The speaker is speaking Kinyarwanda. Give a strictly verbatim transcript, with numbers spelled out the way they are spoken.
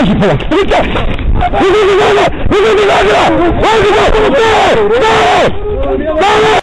开始跑了，你走，你你你你你你你你你，我你我我走走走。